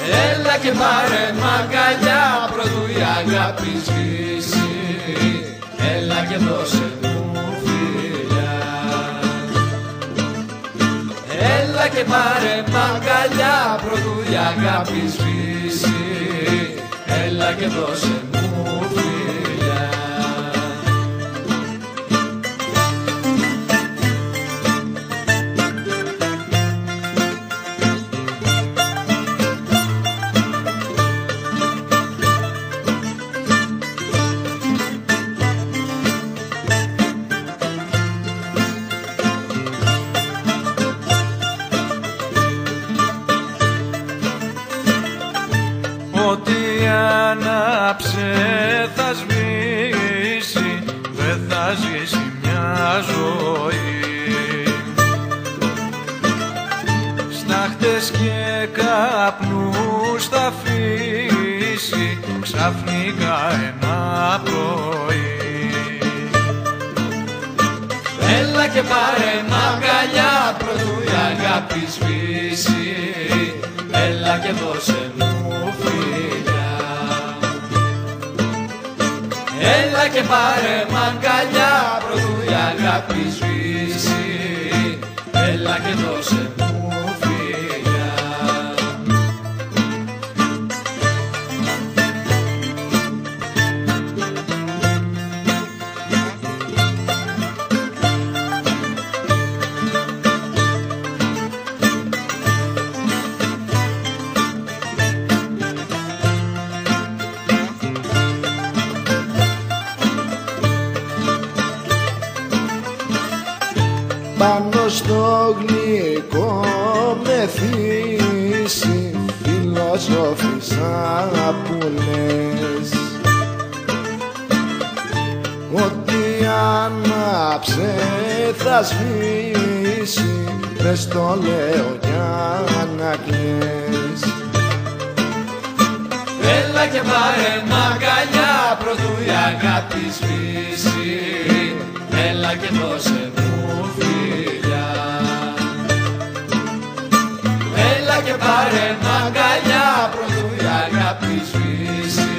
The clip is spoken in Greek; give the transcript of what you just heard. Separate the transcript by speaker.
Speaker 1: Έλα και πάρε μ' αγκαλιά προτού η αγάπη σβήσει. Έλα και δώσε μου φιλιά. Έλα και πάρε μ' αγκαλιά προτού η αγάπη σβήσει. Έλα και δώσε μου φιλιά.
Speaker 2: Ό,τι άναψε θα σβήσει, δεν θα ζήσει μια ζωή. Στάχτες και καπνούς θα αφήσει ξαφνικά ένα πρωί.
Speaker 1: Έλα και πάρε μ' αγκαλιά προτού η αγάπη σβήσει. Έλα και δώσε μου φιλιά. Έλα και πάρε μ' αγκαλιά προτού η αγάπη σβήσει. Έλα και δώσε μου φιλιά.
Speaker 3: Πάνω στο γλυκό μεθύσι φιλοσόφισα που λες. Ό,τι άναψε θα σβήσει, δεν το λέω για να κλαις.
Speaker 1: Έλα και πάρε μ' αγκαλιά προτού η αγάπη σβήσει. Έλα και δώσε μου φιλιά. Έλα και πάρε μ' αγκαλιά προτού η αγάπη σβήσει.